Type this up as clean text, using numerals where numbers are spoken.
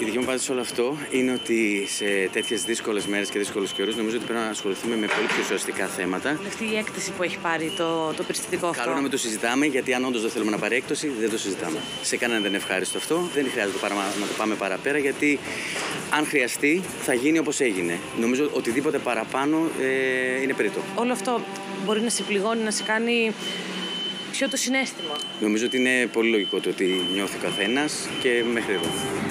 δική μου απάντηση σε όλο αυτό είναι ότι σε τέτοιες δύσκολες μέρες και δύσκολους καιρούς νομίζω ότι πρέπει να ασχοληθούμε με πολύ πιο ουσιαστικά θέματα. Αυτή η έκταση που έχει πάρει το περιστατικό αυτό. Καλό να μην το συζητάμε, γιατί αν όντως δεν θέλουμε να πάρει έκπτωση, δεν το συζητάμε. Σε κανέναν δεν είναι ευχάριστο αυτό. Δεν χρειάζεται να το πάμε παραπέρα, γιατί αν χρειαστεί θα γίνει όπως έγινε. Νομίζω οτιδήποτε παραπάνω είναι περιττό. Όλο αυτό μπορεί να σε πληγώνει, να σε κάνει πιο το συναίσθημα. Νομίζω ότι είναι πολύ λογικό το ότι νιώθει ο καθένας και μέχρι εδώ.